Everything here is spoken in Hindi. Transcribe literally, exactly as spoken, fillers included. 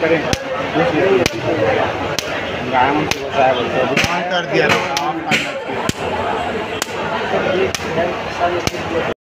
करें गायन से होता है बोलते कर दिया